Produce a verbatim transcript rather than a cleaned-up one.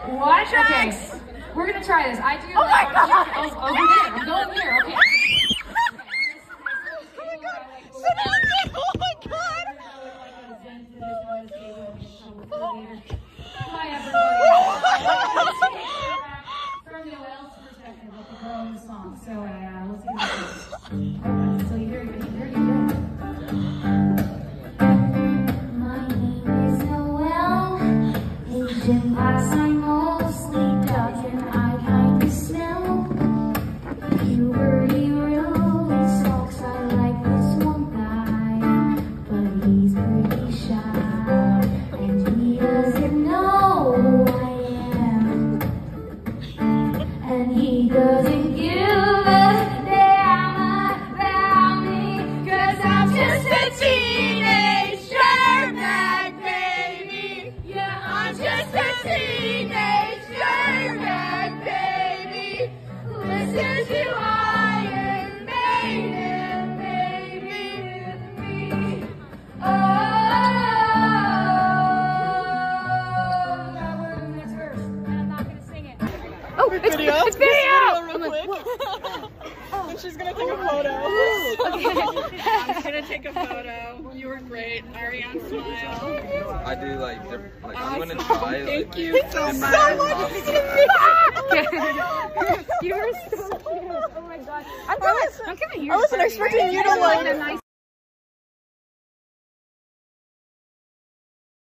What? Okay, we're gonna try this. I do. Oh like, my God! Oh, over there. I'm going here. Okay. Oh my God! So now I'm like, oh my God! Hi everybody. From the Wales perspective, with the girl in the song. So uh, let's see this. So you very good. Very good. My name is Noelle. Asian class, I mostly dodge and I kind of smell. You worry really stalks. I like this one guy, but he's pretty shy and he doesn't know who I am, and he doesn't give a damn about me, 'cause I'm just a teenage dirtbag, baby. Yeah, I'm just a teenage dirtbag, baby. Listen to Iron Maiden, baby, with me. Oh, now we're in the next verse, and I'm not gonna sing it. Oh, it's video. It's video. Real quick. And she's gonna take a photo. I'm gonna take a photo. You were great. Ariane, smile. I do like different, like I'm gonna try. Like, Thank you so much. You were so cute. Oh my God. I wasn't, I'm coming here. I wasn't expecting you to like.